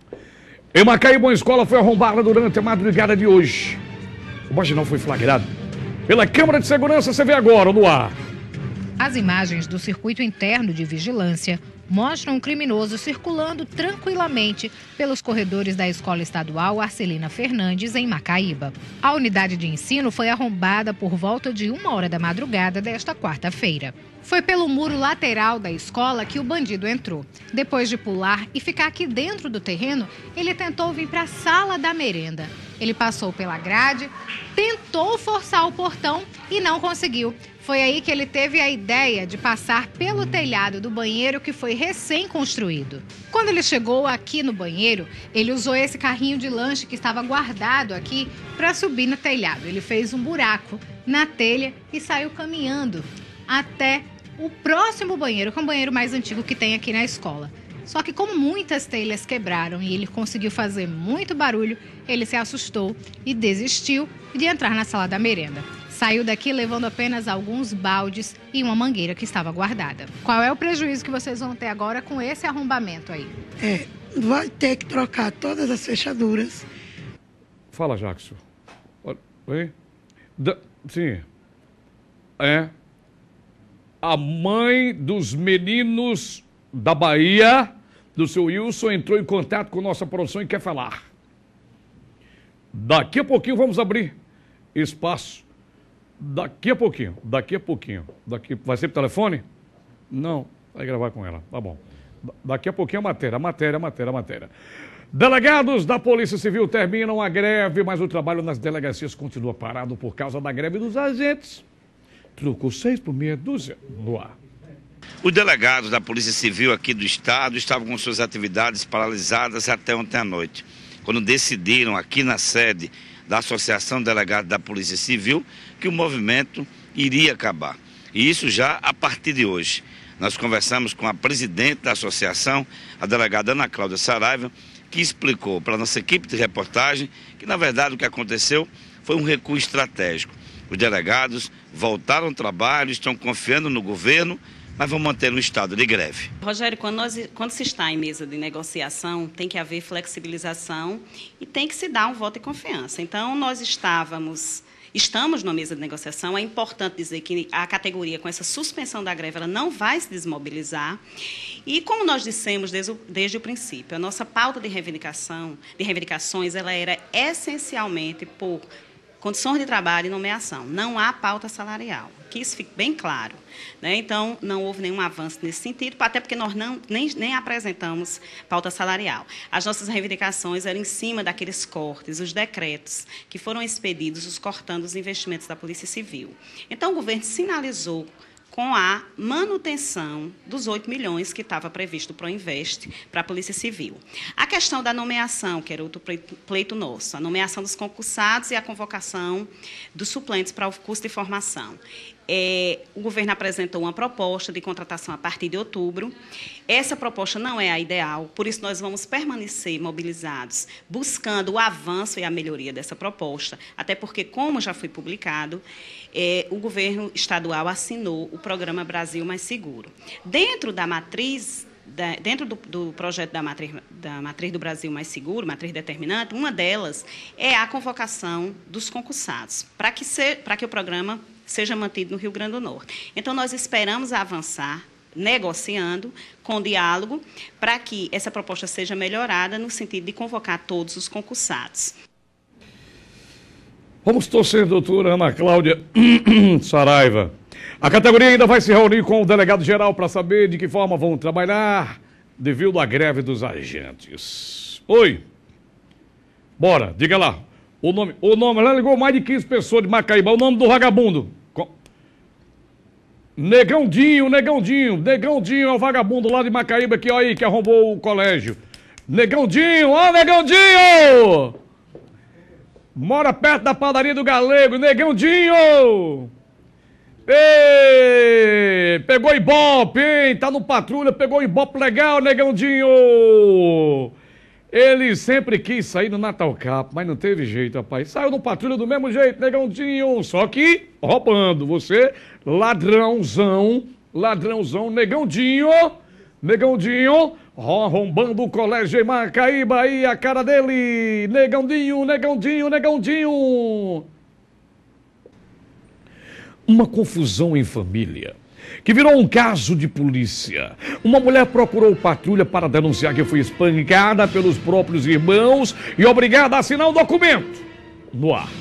Em Macaíba, uma escola foi arrombada durante a madrugada de hoje. O marginal foi flagrado pela câmera de segurança, você vê agora no ar. As imagens do circuito interno de vigilância mostram um criminoso circulando tranquilamente pelos corredores da Escola Estadual Arcelina Fernandes, em Macaíba. A unidade de ensino foi arrombada por volta de uma hora da madrugada desta quarta-feira. Foi pelo muro lateral da escola que o bandido entrou. Depois de pular e ficar aqui dentro do terreno, ele tentou vir para a sala da merenda. Ele passou pela grade, tentou forçar o portão e não conseguiu. Foi aí que ele teve a ideia de passar pelo telhado do banheiro que foi recém-construído. Quando ele chegou aqui no banheiro, ele usou esse carrinho de lanche que estava guardado aqui para subir no telhado. Ele fez um buraco na telha e saiu caminhando até o próximo banheiro, que é um banheiro mais antigo que tem aqui na escola. Só que como muitas telhas quebraram e ele conseguiu fazer muito barulho, ele se assustou e desistiu de entrar na sala da merenda. Saiu daqui levando apenas alguns baldes e uma mangueira que estava guardada. Qual é o prejuízo que vocês vão ter agora com esse arrombamento aí? É, vai ter que trocar todas as fechaduras. Fala, Jackson. Oi? Da, sim. É. A mãe dos meninos da Bahia, do seu Wilson, entrou em contato com nossa produção e quer falar. Daqui a pouquinho vamos abrir espaço. Daqui a pouquinho, daqui a pouquinho. Daqui, vai ser por telefone? Não, vai gravar com ela, tá bom. Daqui a pouquinho a matéria, a matéria, a matéria, a matéria. Delegados da Polícia Civil terminam a greve, mas o trabalho nas delegacias continua parado por causa da greve dos agentes. Trocou seis por meia dúzia no ar. Os delegados da Polícia Civil aqui do estado estavam com suas atividades paralisadas até ontem à noite, quando decidiram aqui na sede da Associação Delegado da Polícia Civil que o movimento iria acabar. E isso já a partir de hoje. Nós conversamos com a presidente da associação, a delegada Ana Cláudia Saraiva, que explicou para a nossa equipe de reportagem que, na verdade, o que aconteceu foi um recuo estratégico. Os delegados voltaram ao trabalho, estão confiando no governo, mas vão manter um estado de greve. Rogério, quando, nós, quando se está em mesa de negociação, tem que haver flexibilização e tem que se dar um voto de confiança. Então, nós estávamos, estamos na mesa de negociação. É importante dizer que a categoria, com essa suspensão da greve, ela não vai se desmobilizar. E, como nós dissemos desde o, desde o princípio, a nossa pauta de reivindicação, de reivindicações, ela era essencialmente por condições de trabalho e nomeação. Não há pauta salarial. Que isso fique bem claro. Né? Então, não houve nenhum avanço nesse sentido, até porque nós não, nem, nem apresentamos pauta salarial. As nossas reivindicações eram em cima daqueles cortes, os decretos que foram expedidos, os cortando os investimentos da Polícia Civil. Então, o governo sinalizou com a manutenção dos oito milhões que estava previsto para o Proinvest para a Polícia Civil. A questão da nomeação, que era outro pleito, pleito nosso, a nomeação dos concursados e a convocação dos suplentes para o curso de formação. É, o governo apresentou uma proposta de contratação a partir de outubro. Essa proposta não é a ideal, por isso nós vamos permanecer mobilizados, buscando o avanço e a melhoria dessa proposta, até porque, como já foi publicado, é, o governo estadual assinou o programa Brasil Mais Seguro. Dentro da matriz, da, dentro do, do projeto da matriz, da matriz do Brasil Mais Seguro, matriz determinante, uma delas é a convocação dos concursados, para que, se, para que o programa seja mantido no Rio Grande do Norte. Então, nós esperamos avançar, negociando, com diálogo, para que essa proposta seja melhorada no sentido de convocar todos os concursados. Vamos torcer, doutora Ana Cláudia Saraiva. A categoria ainda vai se reunir com o delegado-geral para saber de que forma vão trabalhar devido à greve dos agentes. Oi. Bora, diga lá. O nome, o nome, ela ligou mais de quinze pessoas de Macaíba. O nome do vagabundo. Negãodinho, Negãodinho, Negãodinho é o vagabundo lá de Macaíba que, ó aí, que arrombou o colégio. Negãodinho, ó, Negãodinho! Mora perto da padaria do Galego, Negãodinho! Ei, pegou ibope, hein? Tá no patrulha, pegou ibope legal, Negãodinho! Ele sempre quis sair no Natal Cap, mas não teve jeito, rapaz. Saiu no patrulha do mesmo jeito, Negãodinho. Só que roubando. Você, ladrãozão, ladrãozão, Negãodinho, Negãodinho, arrombando o colégio em Macaíba aí, a cara dele. Negãodinho, Negãodinho, Negãodinho. Uma confusão em família, que virou um caso de polícia. Uma mulher procurou patrulha para denunciar que foi espancada pelos próprios irmãos e obrigada a assinar um documento. No ar.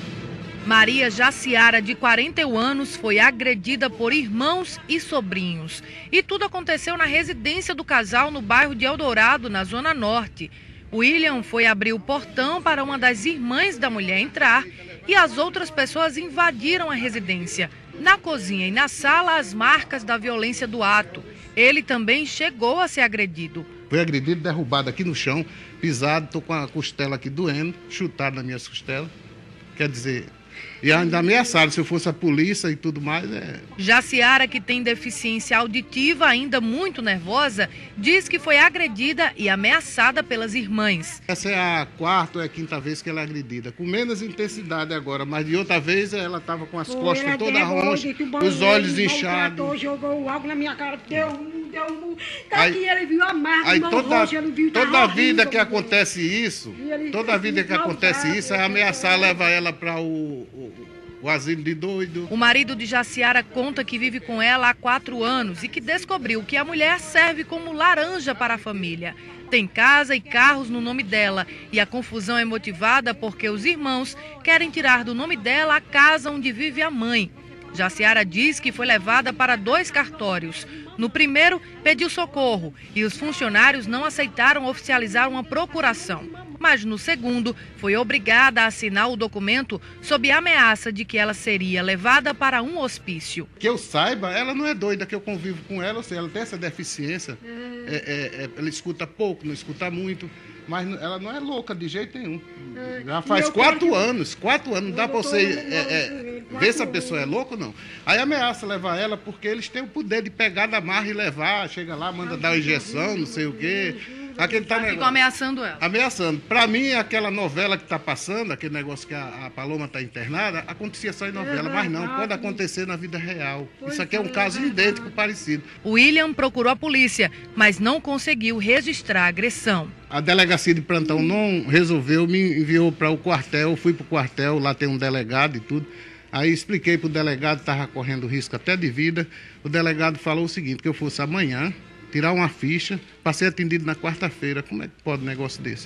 Maria Jaciara, de quarenta e um anos, foi agredida por irmãos e sobrinhos. E tudo aconteceu na residência do casal no bairro de Eldorado, na Zona Norte. William foi abrir o portão para uma das irmãs da mulher entrar e as outras pessoas invadiram a residência. Na cozinha e na sala, as marcas da violência do ato. Ele também chegou a ser agredido. Foi agredido, derrubado aqui no chão, pisado, estou com a costela aqui doendo, chutado na minha costela. Quer dizer, e ainda ameaçaram, se eu fosse a polícia e tudo mais. É... Jaciara, que tem deficiência auditiva, ainda muito nervosa, diz que foi agredida e ameaçada pelas irmãs. Essa é a quarta ou é a quinta vez que ela é agredida, com menos intensidade agora, mas de outra vez ela estava com as costas todas roxas, os olhos inchados. Jogou algo na minha cara, deu um, deu um. Daqui ele viu a marca, aí toda, roxa, ele viu toda vida que acontece isso, toda vida que acontece isso, é ameaçar levar ela para o, o O asilo de doido. O marido de Jaciara conta que vive com ela há quatro anos e que descobriu que a mulher serve como laranja para a família. Tem casa e carros no nome dela e a confusão é motivada porque os irmãos querem tirar do nome dela a casa onde vive a mãe. Jaciara diz que foi levada para dois cartórios. No primeiro, pediu socorro e os funcionários não aceitaram oficializar uma procuração. Mas no segundo, foi obrigada a assinar o documento sob a ameaça de que ela seria levada para um hospício. Que eu saiba, ela não é doida, que eu convivo com ela, ou seja, ela tem essa deficiência, é, é, é, ela escuta pouco, não escuta muito, mas ela não é louca de jeito nenhum. É, já faz quatro anos, quatro anos, não dá para você é, é, ver se a pessoa é louca ou não. Aí ameaça levar ela porque eles têm o poder de pegar da marra e levar, chega lá, manda dar uma injeção, não sei o quê. Aquele tá Ficou ameaçando ela. Ameaçando. Para mim, aquela novela que está passando, aquele negócio que a, a Paloma está internada, acontecia só em novela, é mas não, pode acontecer na vida real. Pois Isso aqui é um caso idêntico, parecido. William procurou a polícia, mas não conseguiu registrar a agressão. A delegacia de plantão não resolveu, me enviou para o quartel, eu fui para o quartel, lá tem um delegado e tudo. Aí expliquei para o delegado, estava correndo risco até de vida. O delegado falou o seguinte, que eu fosse amanhã tirar uma ficha para ser atendido na quarta-feira. Como é que pode um negócio desse?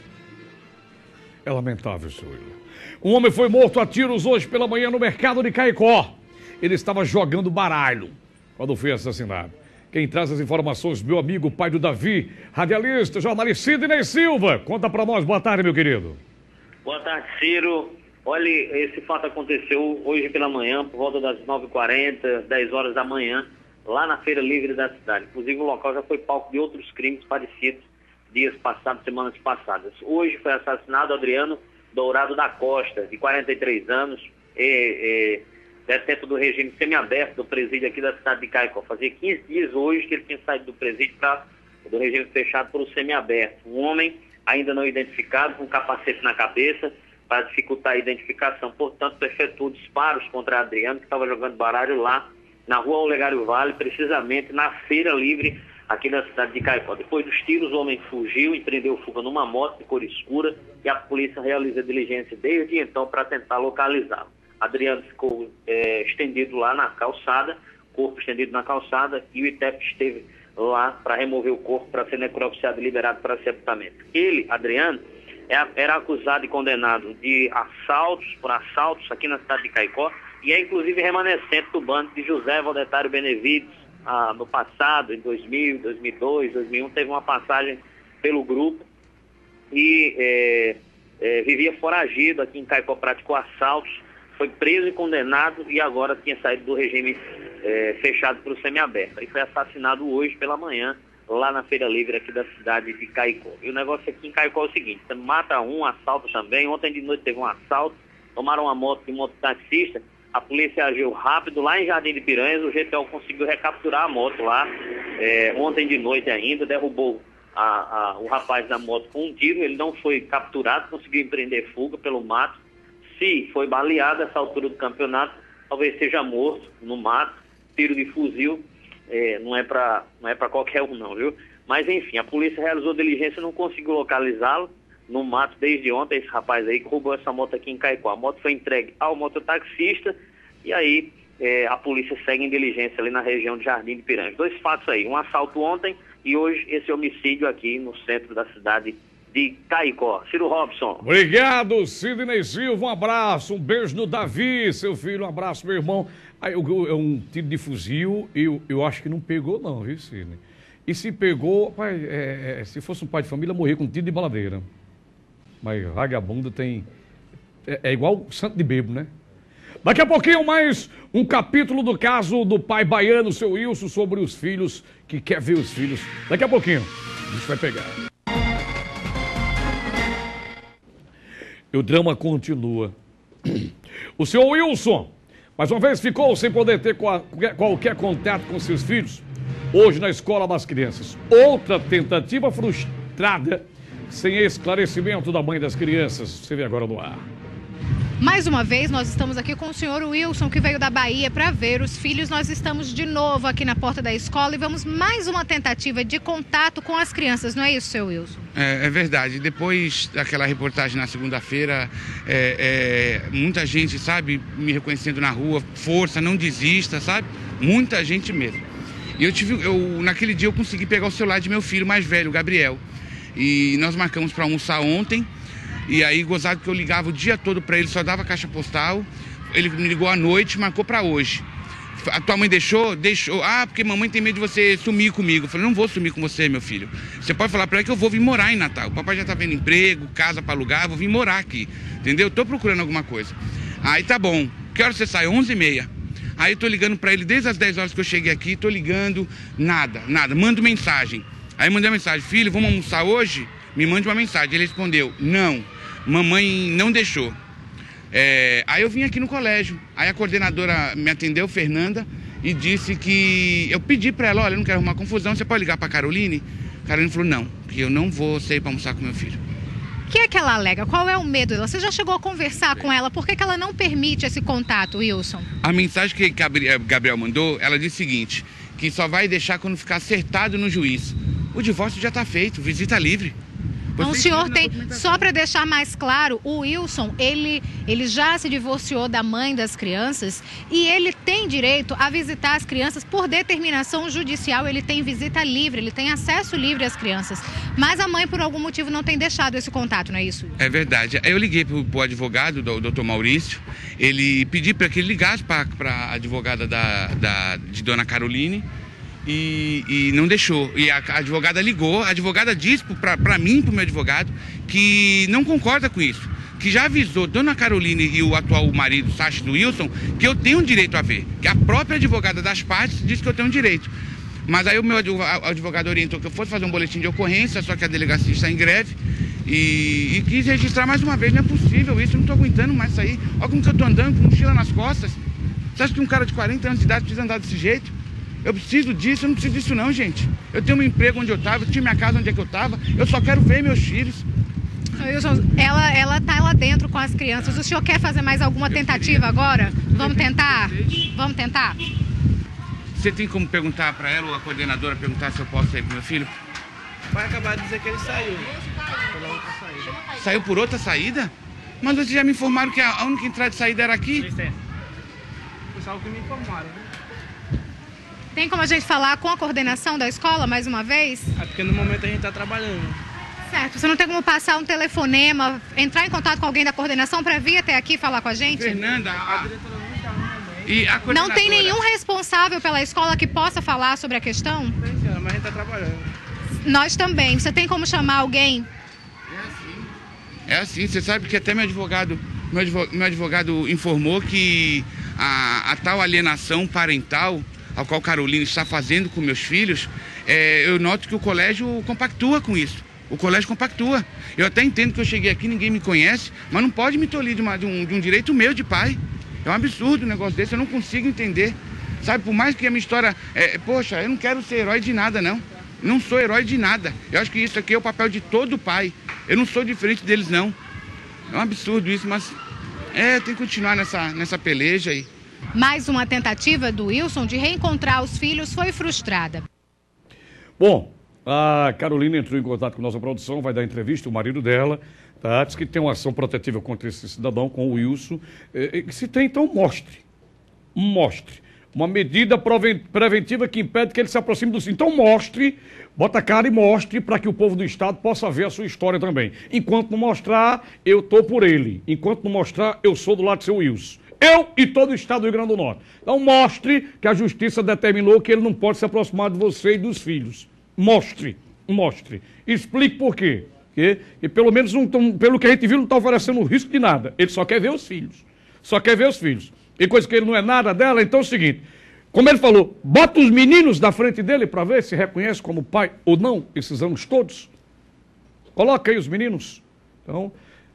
É lamentável, senhor. Um homem foi morto a tiros hoje pela manhã no mercado de Caicó. Ele estava jogando baralho quando foi assassinado. Quem traz as informações, meu amigo, pai do Davi, radialista, jornalista Sidney Silva. Conta para nós. Boa tarde, meu querido. Boa tarde, Ciro. Olha, esse fato aconteceu hoje pela manhã, por volta das nove e quarenta, dez horas da manhã, lá na Feira Livre da cidade. Inclusive, o local já foi palco de outros crimes parecidos dias passados, semanas passadas. Hoje foi assassinado Adriano Dourado da Costa, de quarenta e três anos, e, e, detento do regime semiaberto do presídio aqui da cidade de Caicó. Fazia quinze dias hoje que ele tinha saído do presídio para do regime fechado para o semiaberto. Um homem ainda não identificado, com um capacete na cabeça, para dificultar a identificação. Portanto, efetuou disparos contra Adriano, que estava jogando baralho lá na rua Olegário Vale, precisamente na Feira Livre, aqui na cidade de Caicó. Depois dos tiros, o homem fugiu, empreendeu fuga numa moto de cor escura e a polícia realiza diligência desde então para tentar localizá-lo. Adriano ficou é, estendido lá na calçada, corpo estendido na calçada, e o I T E P esteve lá para remover o corpo para ser necropsiado e liberado para sepultamento. Ele, Adriano, era acusado e condenado de assaltos, por assaltos aqui na cidade de Caicó, e é inclusive remanescente do bando de José Valdetário Benevides. Ah, no passado, em dois mil, dois mil e dois, dois mil e um, teve uma passagem pelo grupo e é, é, vivia foragido aqui em Caicó, praticou assaltos, foi preso e condenado e agora tinha saído do regime é, fechado para o semiaberto. E foi assassinado hoje pela manhã, lá na Feira Livre aqui da cidade de Caicó. E o negócio aqui em Caicó é o seguinte: mata um, assalto também. Ontem de noite teve um assalto, tomaram uma moto de mototaxista. A polícia agiu rápido lá em Jardim de Piranhas, o G T O conseguiu recapturar a moto lá, é, ontem de noite ainda, derrubou a, a, o rapaz da moto com um tiro, ele não foi capturado, conseguiu empreender fuga pelo mato. Se foi baleado essa altura do campeonato, talvez seja morto no mato, tiro de fuzil, é, não é para não é para qualquer um não, viu? Mas enfim, a polícia realizou diligência e não conseguiu localizá-lo no mato desde ontem, esse rapaz aí que roubou essa moto aqui em Caicó. A moto foi entregue ao mototaxista e aí é, a polícia segue em diligência ali na região de Jardim de Piranhas. Dois fatos aí, um assalto ontem e hoje esse homicídio aqui no centro da cidade de Caicó. Ciro Robson. Obrigado, Sidney Silva, um abraço, um beijo no Davi, seu filho, um abraço, meu irmão. Aí, é um tiro de fuzil, eu, eu acho que não pegou não, viu, Sidney? E se pegou, pai, é, é, se fosse um pai de família, morria com tiro de baladeira. Mas vagabundo tem... É, é igual santo de bebo, né? Daqui a pouquinho mais um capítulo do caso do pai baiano, seu Wilson, sobre os filhos, que quer ver os filhos. Daqui a pouquinho, a gente vai pegar. E o drama continua. O senhor Wilson, mais uma vez, ficou sem poder ter qualquer contato com seus filhos. Hoje na Escola das Crianças. Outra tentativa frustrada, sem esclarecimento da mãe das crianças. Você vê agora no ar. Mais uma vez, nós estamos aqui com o senhor Wilson, que veio da Bahia para ver os filhos. Nós estamos de novo aqui na porta da escola e vamos mais uma tentativa de contato com as crianças. Não é isso, seu Wilson? É, é verdade. Depois daquela reportagem na segunda-feira, é, é, muita gente, sabe, me reconhecendo na rua. Força, não desista, sabe? Muita gente mesmo. E eu tive, eu, naquele dia eu consegui pegar o celular de meu filho mais velho, o Gabriel. E nós marcamos para almoçar ontem. E aí, gozado que eu ligava o dia todo para ele, só dava caixa postal. Ele me ligou à noite, marcou para hoje. A tua mãe deixou? Deixou. Ah, porque mamãe tem medo de você sumir comigo. Eu falei, não vou sumir com você, meu filho. Você pode falar para ela que eu vou vir morar em Natal. O papai já tá vendo emprego, casa para alugar, vou vir morar aqui. Entendeu? Tô procurando alguma coisa. Aí tá bom. Que hora você sai? onze e meia. Aí eu tô ligando para ele desde as dez horas que eu cheguei aqui, tô ligando, nada, nada. Mando mensagem. Aí eu mandei uma mensagem, filho, vamos almoçar hoje? Me mande uma mensagem. Ele respondeu, não, mamãe não deixou. É, aí eu vim aqui no colégio, aí a coordenadora me atendeu, Fernanda, e disse que... Eu pedi para ela, olha, eu não quero arrumar confusão, você pode ligar para Caroline? Caroline falou, não, que eu não vou sair para almoçar com meu filho. O que é que ela alega? Qual é o medo dela? Você já chegou a conversar com ela? Por que que ela não permite esse contato, Wilson? A mensagem que Gabriel mandou, ela disse o seguinte, que só vai deixar quando ficar acertado no juiz. O divórcio já está feito, visita livre. Então, o senhor tem, só para deixar mais claro, o Wilson, ele, ele já se divorciou da mãe das crianças e ele tem direito a visitar as crianças por determinação judicial, ele tem visita livre, ele tem acesso livre às crianças. Mas a mãe, por algum motivo, não tem deixado esse contato, não é isso? É verdade. Eu liguei para o advogado, o doutor Maurício, ele pedi para que ele ligasse para a advogada da, da, de Dona Caroline, E, e não deixou. E a, a advogada ligou, a advogada disse para mim, para o meu advogado, que não concorda com isso. Que já avisou Dona Caroline e o atual marido, Sacha do Wilson, que eu tenho direito a ver. Que a própria advogada das partes disse que eu tenho direito. Mas aí o meu advogado orientou que eu fosse fazer um boletim de ocorrência, só que a delegacia está em greve. E, e quis registrar mais uma vez. Não é possível isso, eu não estou aguentando mais sair. Olha como que eu estou andando com mochila nas costas. Você acha que um cara de quarenta anos de idade precisa andar desse jeito? Eu preciso disso, eu não preciso disso não, gente. Eu tenho um emprego onde eu estava, eu tinha minha casa onde é que eu estava. Eu só quero ver meus filhos. Wilson, ela, ela tá lá dentro com as crianças. O senhor quer fazer mais alguma tentativa agora? Vamos tentar? Vamos tentar? Você tem como perguntar para ela ou a coordenadora perguntar se eu posso sair com meu filho? Vai acabar de dizer que ele saiu. Saiu por outra saída? Mas vocês já me informaram que a única entrada e saída era aqui? Licença. Foi só o que me informaram, né? Tem como a gente falar com a coordenação da escola mais uma vez? É porque no momento a gente está trabalhando. Certo, você não tem como passar um telefonema, entrar em contato com alguém da coordenação para vir até aqui falar com a gente? Fernanda, a... E a coordenadora... Não tem nenhum responsável pela escola que possa falar sobre a questão? Não tem, senhora, mas a gente está trabalhando. Nós também. Você tem como chamar alguém? É assim, você sabe que até meu advogado, meu advogado, meu advogado informou que a, a tal alienação parental, a qual Carolina está fazendo com meus filhos, é, eu noto que o colégio compactua com isso. O colégio compactua. Eu até entendo que eu cheguei aqui, ninguém me conhece, mas não pode me tolir de, uma, de, um, de um direito meu de pai. É um absurdo um negócio desse, eu não consigo entender. Sabe, por mais que a minha história... É, poxa, eu não quero ser herói de nada, não. Não sou herói de nada. Eu acho que isso aqui é o papel de todo pai. Eu não sou diferente deles, não. É um absurdo isso, mas... É, tem que continuar nessa, nessa peleja aí. Mais uma tentativa do Wilson de reencontrar os filhos foi frustrada. Bom, a Carolina entrou em contato com a nossa produção, vai dar entrevista, o marido dela, tá? Diz que tem uma ação protetiva contra esse cidadão, com o Wilson. É, se tem, então mostre. Mostre. Uma medida preventiva que impede que ele se aproxime do... Então mostre, bota a cara e mostre para que o povo do Estado possa ver a sua história também. Enquanto não mostrar, eu estou por ele. Enquanto não mostrar, eu sou do lado do seu Wilson. Eu e todo o Estado do Rio Grande do Norte. Então mostre que a Justiça determinou que ele não pode se aproximar de você e dos filhos. Mostre, mostre. Explique por quê. Que, e pelo menos, não tão, pelo que a gente viu, não está oferecendo risco de nada. Ele só quer ver os filhos. Só quer ver os filhos. E coisa que ele não é nada dela, então é o seguinte, como ele falou, bota os meninos na frente dele para ver se reconhece como pai ou não, esses anos todos. Coloca aí os meninos. Então,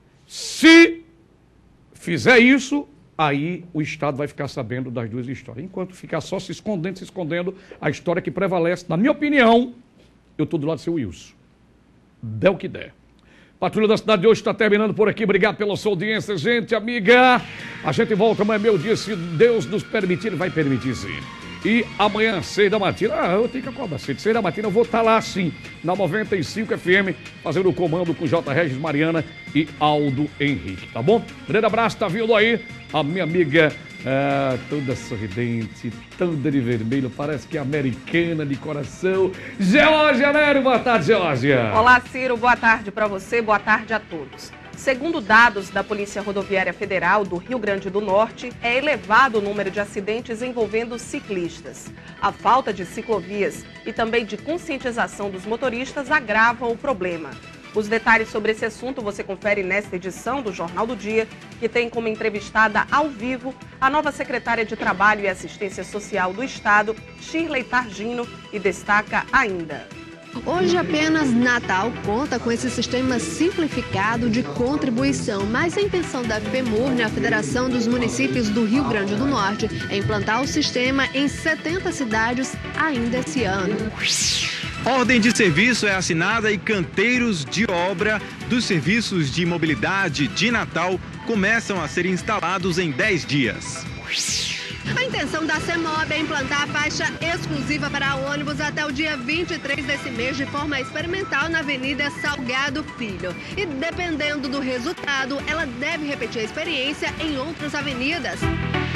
se fizer isso, aí o Estado vai ficar sabendo das duas histórias. Enquanto ficar só se escondendo, se escondendo, a história que prevalece, na minha opinião, eu estou do lado do seu Wilson. Der o que der. Patrulha da Cidade de hoje está terminando por aqui. Obrigado pela sua audiência, gente, amiga. A gente volta amanhã, meu dia, se Deus nos permitir, vai permitir sim. E amanhã, seis da matina, ah, eu tenho que acordar cedo. seis da matina eu vou estar lá sim, na noventa e cinco F M, fazendo o comando com J. Regis Mariana e Aldo Henrique, tá bom? Grande abraço, tá vindo aí a minha amiga, ah, toda sorridente, toda de vermelho, parece que é americana de coração. Geórgia Nero, boa tarde, Geórgia. Olá, Ciro, boa tarde para você, boa tarde a todos. Segundo dados da Polícia Rodoviária Federal do Rio Grande do Norte, é elevado o número de acidentes envolvendo ciclistas. A falta de ciclovias e também de conscientização dos motoristas agravam o problema. Os detalhes sobre esse assunto você confere nesta edição do Jornal do Dia, que tem como entrevistada ao vivo a nova secretária de Trabalho e Assistência Social do Estado, Shirley Targino, e destaca ainda... Hoje apenas Natal conta com esse sistema simplificado de contribuição, mas a intenção da FEMURNE, a Federação dos Municípios do Rio Grande do Norte, é implantar o sistema em setenta cidades ainda esse ano. Ordem de serviço é assinada e canteiros de obra dos serviços de mobilidade de Natal começam a ser instalados em dez dias. A intenção da CEMOB é implantar a faixa exclusiva para ônibus até o dia vinte e três desse mês, de forma experimental, na Avenida Salgado Filho. E dependendo do resultado, ela deve repetir a experiência em outras avenidas.